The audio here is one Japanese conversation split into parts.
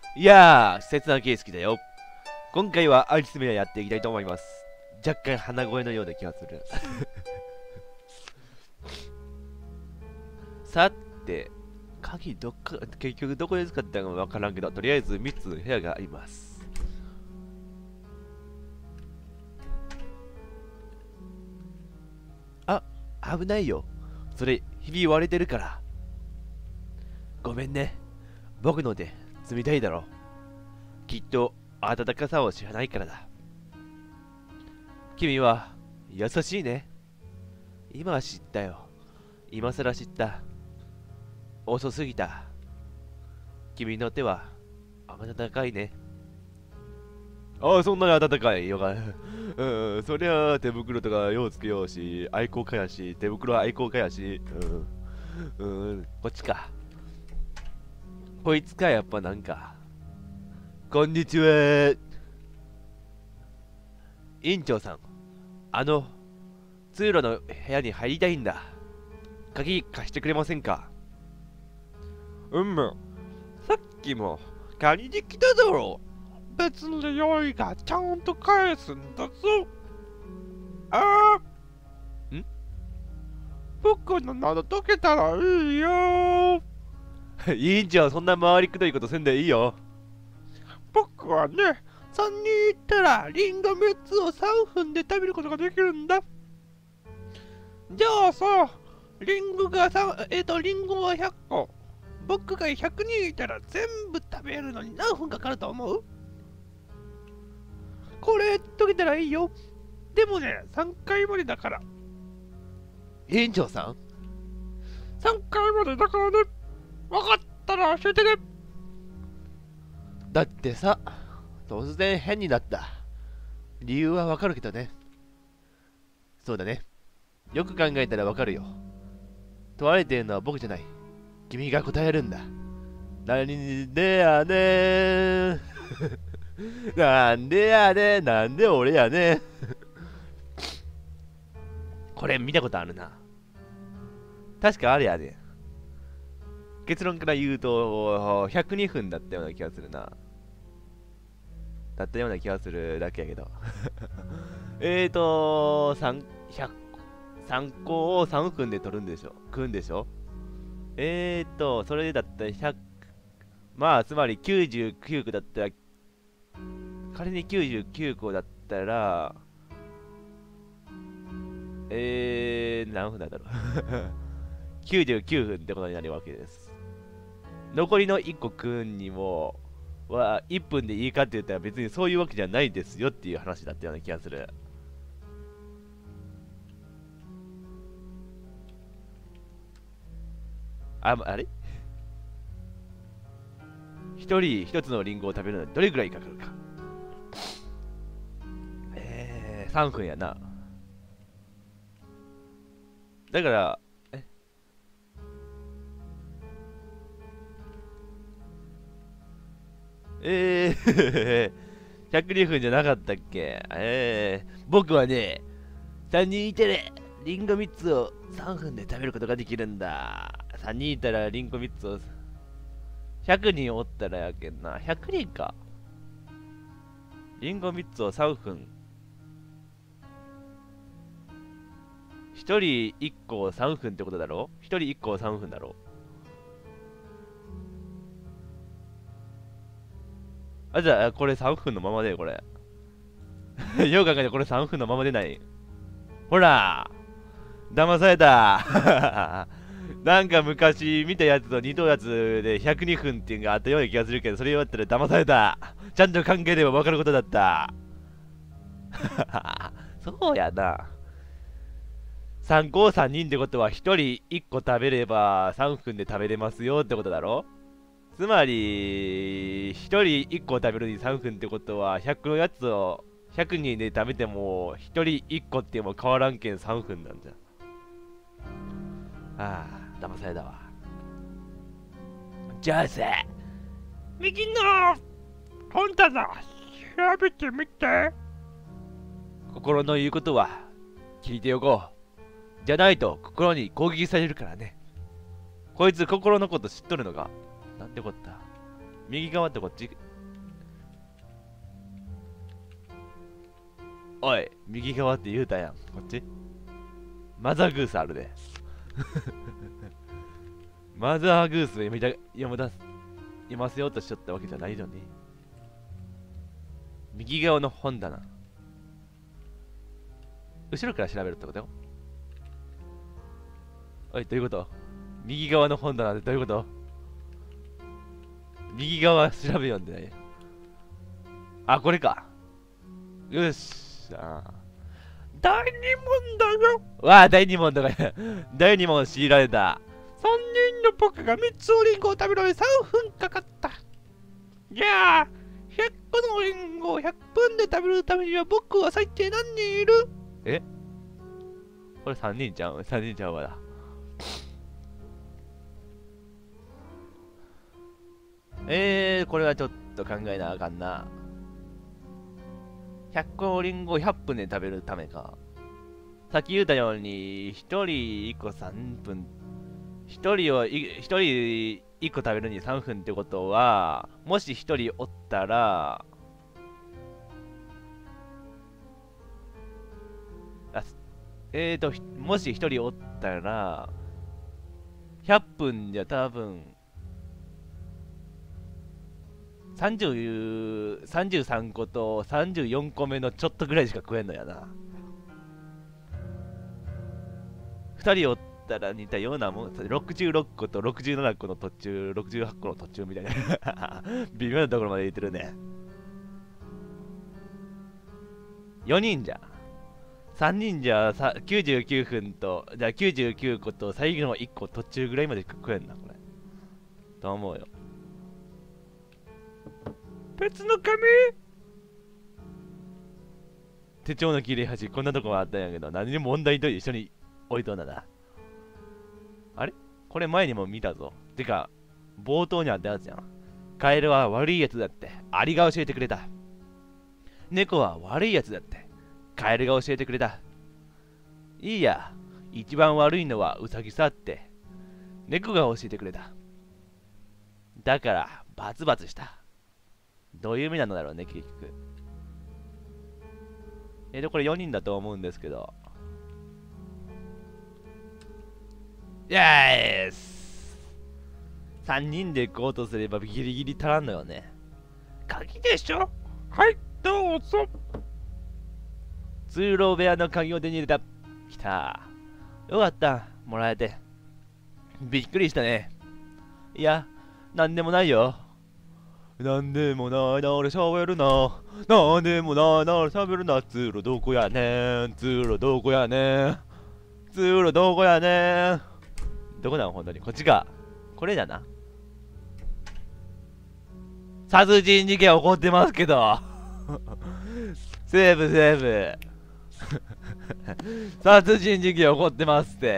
いやー、切なケース好きだよ。今回はアリスメアやっていきたいと思います。若干鼻声のような気がする。さて、鍵どっか、結局どこで使ったのかわからんけど、とりあえず3つの部屋があります。あ、危ないよ。それ、ひび割れてるから。ごめんね。僕ので冷たいだろ。きっと暖かさを知らないからだ。君は優しいね。今は知ったよ。今更知った。遅すぎた。君の手は温かいね。ああ、そんなに暖かいよか。うん、そりゃ手袋とかようつけようし、愛好家やし、手袋は愛好家やし、こっちか。こいつか、やっぱなんか。こんにちは。院長さん、通路の部屋に入りたいんだ。鍵貸してくれませんか？さっきも借りに来ただろう。別に用意がちゃんと返すんだぞ。ああ。僕の喉溶けたらいいよ。いいんじゃん、そんな回りくどいことせんでいいよ。僕はね、3人行ったらリンゴ3つを3分で食べることができるんだ。じゃあさ、リンゴがリンゴは100個。僕が100人いたら全部食べるのに何分かかると思う？これ溶けたらいいよ。でもね、3回までだから。園長さん？ 3 回までだからね。分かったら教えてね。だってさ、突然変になった。理由はわかるけどね。そうだね。よく考えたらわかるよ。問われてるのは僕じゃない。君が答えるんだ。なんでやねん。なんでやねん。なんで俺やねん。これ見たことあるな。確かあれやね。結論から言うと、102分だったような気がするな。だったような気がするだけやけど。3個を3分で取るんでしょ。食うんでしょ。それだったら100、まあ、つまり99個だったら、仮に99個だったら、何分なんだろう。99分ってことになるわけです。残りの1個食うんにも、1分でいいかって言ったら別にそういうわけじゃないですよっていう話だったような気がする。あれ一人一つのリンゴを食べるのにどれぐらいかかるか。3分やな。だから、102分じゃなかったっけ。僕はね、3人いてね、リンゴ3つを3分で食べることができるんだ。3人いたらリンゴ3つを、100人おったらやけんな。100人か。リンゴ3つを3分。1人1個を3分ってことだろ？ 1 人1個を3分だろ？あ、じゃあ、これ3分のままで、これ。よう考えてこれ3分のままでない。ほら騙された。なんか昔見たやつと似たやつで102分っていうのがあったような気がするけど、それ言われたら騙された。ちゃんと考えれば分かることだった。そうやな。3個3人ってことは1人1個食べれば3分で食べれますよってことだろ？つまり、1人1個食べるのに3分ってことは、100のやつを100人で食べても、1人1個っても変わらんけん3分なんじゃ。ああ、騙されたわ。じゃあさ、右の本棚調べてみて。心の言うことは聞いておこう。じゃないと心に攻撃されるからね。こいつ心のこと知っとるのか。なんてこった。 右側ってこっち。おい、右側って言うたやん。こっちマザーグースあるで。マザーグース読ませようとしちゃったわけじゃないのに。右側の本棚。後ろから調べるってことよ。おい、どういうこと？右側の本棚ってどういうこと？右側調べよんでない。あ、これか。よし。第二問だよ。わあ、第二問だから。第二問強いられた。3人の僕が3つのリンゴを食べるのに3分かかった。じゃあ、100個のリンゴを100分で食べるためには僕は最低何人いる？え？これ3人ちゃう？ 3 人ちゃうわだ。これはちょっと考えなあかんな。100個のリンゴを100分で食べるためか。さっき言ったように、1人1個3分。1人1個食べるに3分ってことは、もし1人おったら、もし1人おったら、100分じゃ多分、33個と34個目のちょっとぐらいしか食えんのやな。2人おったら似たようなもん、66個と67個の途中、68個の途中みたいな。微妙なところまで言ってるね。4人じゃ。3人じゃ99分と、じゃあ99個と最後の1個途中ぐらいまで食えんな、これ。と思うよ。別の紙？手帳の切れ端、こんなとこもあったんやけど、何にも問題と一緒に置いとんだな。あれ？これ前にも見たぞ。てか、冒頭にあったやつやん。カエルは悪いやつだって、アリが教えてくれた。猫は悪いやつだって、カエルが教えてくれた。いいや、一番悪いのはウサギさって、猫が教えてくれた。だから、バツバツした。どういう意味なのだろうね、結局。これ4人だと思うんですけど。イエース !3 人で行こうとすればギリギリ足らんのよね。鍵でしょ？はい、どうぞ。通路部屋の鍵を手に入れた。来た。よかった、もらえて。びっくりしたね。いや、なんでもないよ。なんでもないなら喋るな。なんでもないなら喋るな。通路どこやねん。通路どこやねん。通路どこやねん。どこなの本当に。こっちか。これだな。殺人事件起こってますけど。セーブセーブ。殺人事件起こってますって。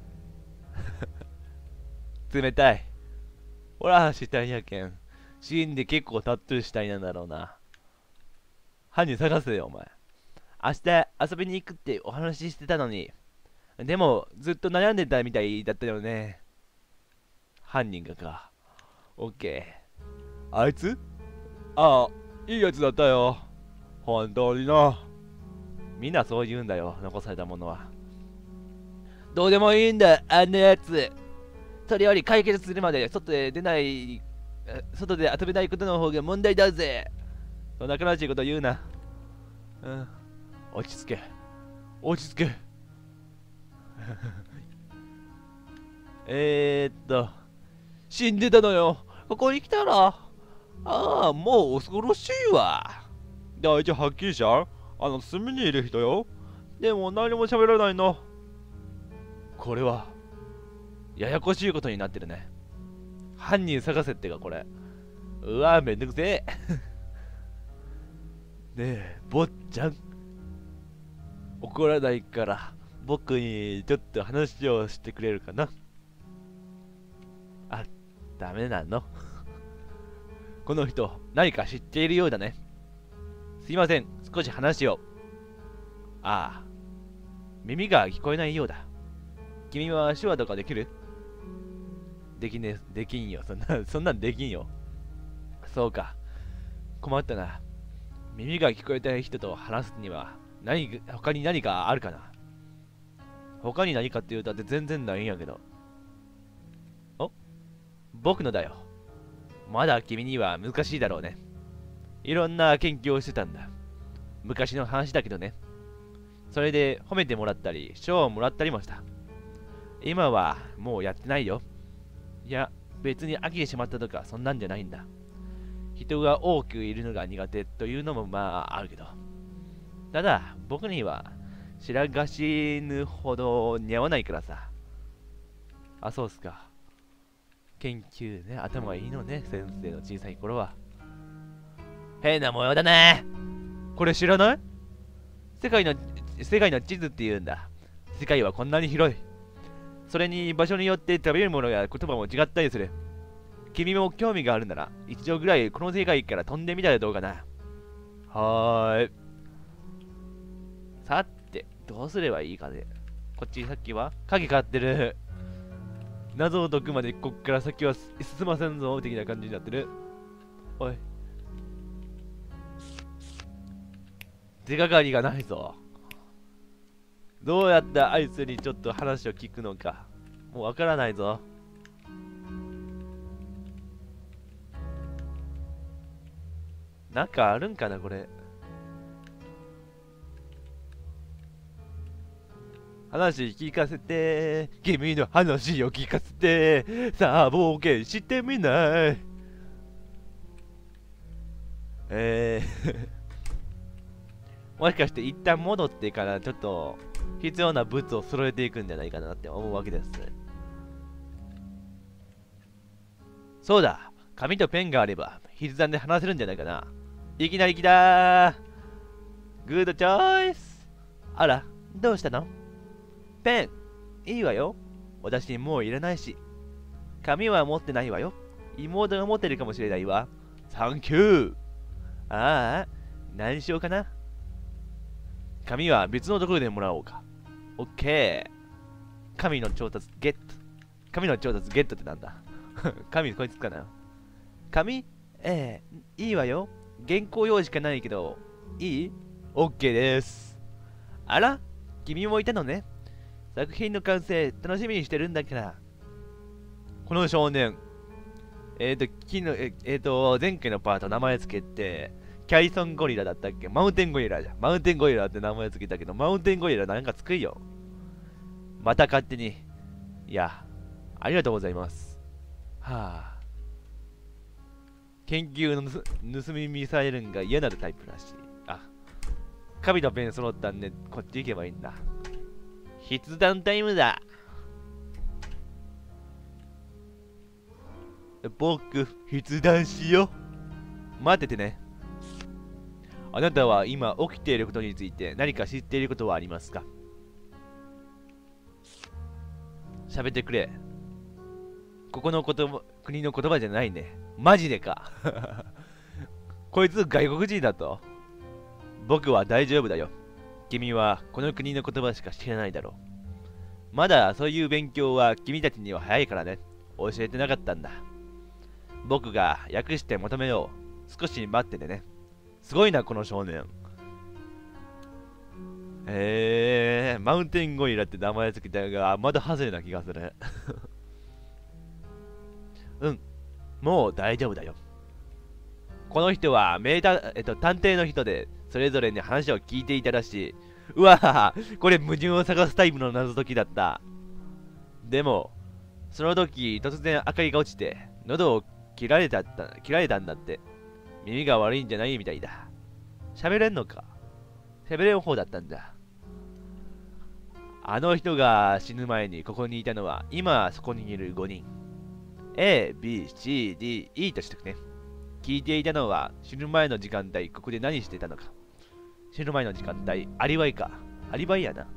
冷たい。ほら、死体やけん。死んで結構タットゥー死体なんだろうな。犯人探せよ、お前。明日遊びに行くってお話ししてたのに。でも、ずっと悩んでたみたいだったよね。犯人がか。オッケー。あいつ？ああ、いいやつだったよ。本当にな。みんなそう言うんだよ、残されたものは。どうでもいいんだ、あんなやつ。それより解決するまで外で遊べないことの方が問題だぜ。そんな悲しいこと言うな。うん。落ち着け。落ち着け。死んでたのよ。ここに来たら。ああ、もう恐ろしいわ。大丈夫、はっきりしゃん。隅にいる人よ。でも何も喋らないの。これは、ややこしいことになってるね。犯人探せってか、これ。うわ、めんどくせえ。ねえ、坊ちゃん。怒らないから、僕にちょっと話をしてくれるかな。あ、ダメなの。この人、何か知っているようだね。すいません、少し話を。ああ、耳が聞こえないようだ。君は手話とかできる？できんよ。そんなんできんよ。 そうか。困ったな。耳が聞こえた人と話すには他に何かあるかな。他に何かって言うと全然ないんやけど。僕のだよ。まだ君には難しいだろうね。いろんな研究をしてたんだ。昔の話だけどね。それで褒めてもらったり、賞をもらったりもした。今はもうやってないよ。いや、別に飽きてしまったとかそんなんじゃないんだ。人が多くいるのが苦手というのもまああるけど。ただ、僕には白がしぬほど似合わないからさ。あ、そうっすか。研究ね、頭がいいのね、先生の小さい頃は。変な模様だね。これ知らない？世界の地図って言うんだ。世界はこんなに広い。それに場所によって食べるものや言葉も違ったりする。君も興味があるなら、一度ぐらいこの世界から飛んでみたらどうかな。はーい。さて、どうすればいいかね。こっちさっきは鍵買ってる。謎を解くまでこっから先は進ませんぞ的な感じになってる。おい。手がかりがないぞ。どうやってあいつにちょっと話を聞くのか。もうわからないぞ。なんかあるんかな、これ。話聞かせて。君の話を聞かせて。さあ、冒険してみない。もしかして一旦戻ってからちょっと必要な物を揃えていくんじゃないかなって思うわけです。そうだ、紙とペンがあれば筆談で話せるんじゃないかな。いきなり来たー。グッドチョイス。あら、どうしたの？ペン、いいわよ。私もういらないし。紙は持ってないわよ。妹が持ってるかもしれないわ。サンキュー。ああ、何しようかな。紙は別のところでもらおうか。オッケー。紙の調達ゲット。紙の調達ゲットってなんだ。紙こいつかな。紙？いいわよ。原稿用しかないけど、いい？オッケーです。あら？君もいたのね。作品の完成、楽しみにしてるんだから。この少年。前回のパート名前つけて、キャリソンゴリラだったっけ？マウンテンゴリラじゃん。マウンテンゴリラって名前つけたけど、マウンテンゴリラなんかつくいよ。また勝手に。いや、ありがとうございます。はあ。研究の盗み見されるんが嫌なるタイプらしい。あ、紙のペン揃ったんで、こっち行けばいいんだ。筆談タイムだ。僕、筆談しよう。待っててね。あなたは今起きていることについて何か知っていることはありますか？喋ってくれ。ここの国の言葉じゃないね。マジでか。こいつ外国人だと。僕は大丈夫だよ。君はこの国の言葉しか知らないだろう。まだそういう勉強は君たちには早いからね。教えてなかったんだ。僕が訳して求めよう。少し待っててね。すごいな、この少年。マウンテンゴリラって名前つけたが、まだ外れな気がする。うん、もう大丈夫だよ。この人は探偵の人で、それぞれに話を聞いていたらしい。うわぁ、これ矛盾を探すタイプの謎解きだった。でも、その時、突然明かりが落ちて、喉を切られたんだって。耳が悪いんじゃないみたいだ。喋れんのか？喋れん方だったんだ。あの人が死ぬ前にここにいたのは、今そこにいる5人。A、B、C、D、E としてね。聞いていたのは、死ぬ前の時間帯、ここで何してたのか。死ぬ前の時間帯、アリバイか。アリバイやな。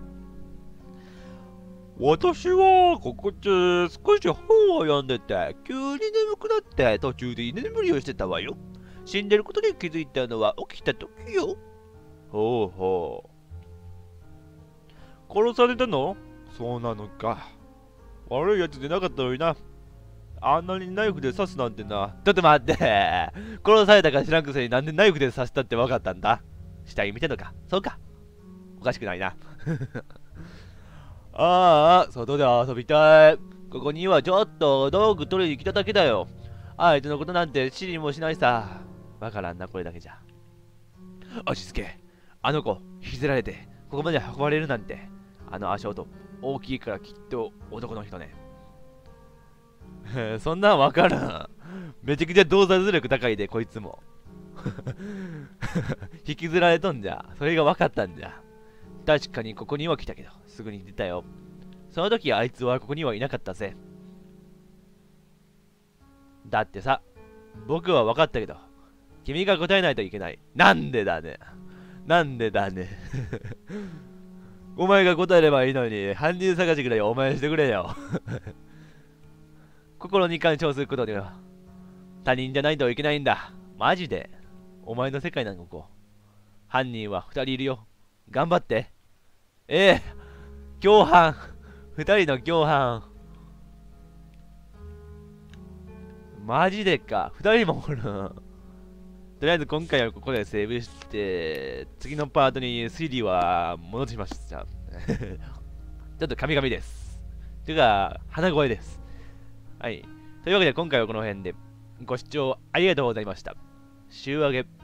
私は、ここで少し本を読んでて、急に眠くなって途中で居眠りをしてたわよ。死んでることに気づいたのは起きた時よ。ほうほう。殺されたの？そうなのか。悪いやつでなかったのにな。 あんなにナイフで刺すなんてな。ちょっと待って。殺されたか知らんくせになんでナイフで刺したって分かったんだ。死体見てんのか。そうか。おかしくないな。ああ、外で遊びたい。ここにはちょっと道具取りに来ただけだよ。相手のことなんて知りもしないさ。わからんな、これだけじゃ。落ち着け。あの子、引きずられて、ここまで運ばれるなんて。あの足音、大きいからきっと男の人ね。そんなんわからん。めちゃくちゃ洞察力高いで、こいつも。引きずられとんじゃ。それが分かったんじゃ。確かにここには来たけど、すぐに出たよ。その時あいつはここにはいなかったぜ。だってさ、僕は分かったけど、君が答えないといけない。なんでだね。なんでだね。お前が答えればいいのに、犯人探しぐらいお前してくれよ。心に干渉することには、他人じゃないといけないんだ。マジで。お前の世界なのここ。犯人は2人いるよ。頑張って。ええ、共犯。2人の共犯。マジでか。2人もおる。とりあえず今回はここでセーブして、次のパートに推理は戻しました。ちょっと神々です。てか、鼻声です。はい。というわけで今回はこの辺でご視聴ありがとうございました。週明け。